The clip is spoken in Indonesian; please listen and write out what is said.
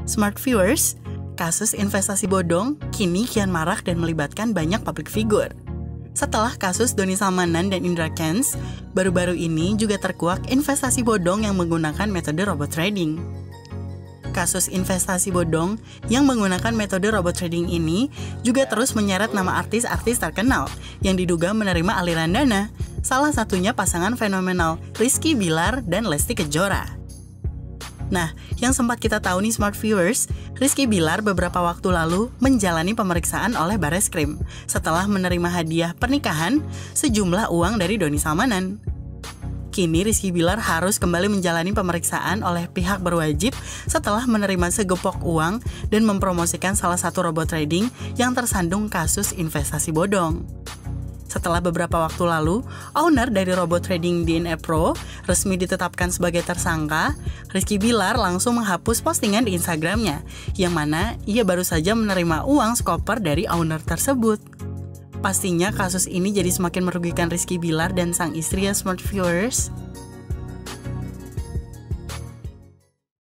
Smart viewers, kasus investasi bodong kini kian marak dan melibatkan banyak public figure. Setelah kasus Doni Salmanan dan Indra Kents, baru-baru ini juga terkuak investasi bodong yang menggunakan metode robot trading. Kasus investasi bodong yang menggunakan metode robot trading ini juga terus menyeret nama artis-artis terkenal yang diduga menerima aliran dana, salah satunya pasangan fenomenal Rizky Bilar dan Lesti Kejora. Nah, yang sempat kita tahu nih smart viewers, Rizky Bilar beberapa waktu lalu menjalani pemeriksaan oleh Bareskrim setelah menerima hadiah pernikahan sejumlah uang dari Doni Salmanan. Kini Rizky Bilar harus kembali menjalani pemeriksaan oleh pihak berwajib setelah menerima segepok uang dan mempromosikan salah satu robot trading yang tersandung kasus investasi bodong. Setelah beberapa waktu lalu, owner dari robot trading DNA Pro resmi ditetapkan sebagai tersangka, Rizky Bilar langsung menghapus postingan di Instagramnya, yang mana ia baru saja menerima uang skoper dari owner tersebut. Pastinya kasus ini jadi semakin merugikan Rizky Bilar dan sang istri ya smart viewers.